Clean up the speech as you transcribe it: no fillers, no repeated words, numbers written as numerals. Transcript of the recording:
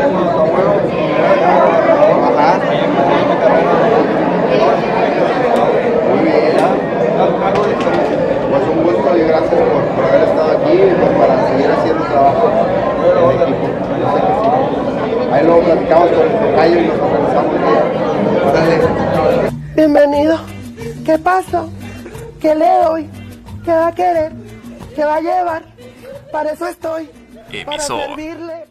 Muy bien. Pues un gusto y gracias por haber estado aquí y para seguir haciendo trabajo en equipo. Yo sé que sí. Ahí luego platicamos con el tocayo y nos organizamos bien. Bienvenido. ¿Qué pasó? ¿Qué le doy? ¿Qué va a querer? ¿Qué va a llevar? Para eso estoy. Para servirle.